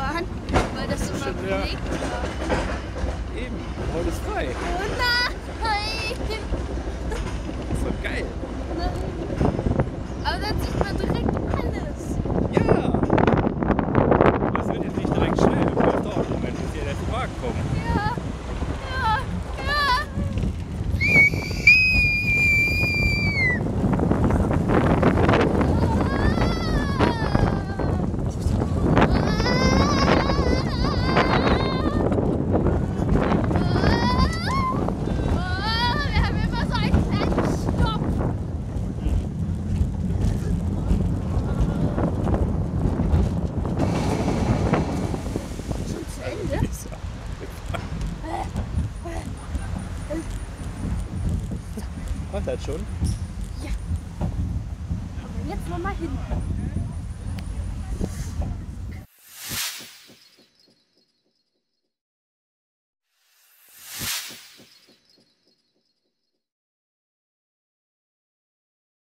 fahren, weil das so mal belegt war. Eben, heute ist frei. Oh nein! Das ist doch geil. Nein. Aber dann sieht man direkt alles. Ja! Das wird jetzt nicht direkt schnell. Das dauert einen Moment, bis hier der letzte Wagen kommt. Ja, ja, ja. Wir haben immer so einen kleinen Stopp. Schon zu Ende? Macht das schon? Ja. Aber jetzt nochmal hin.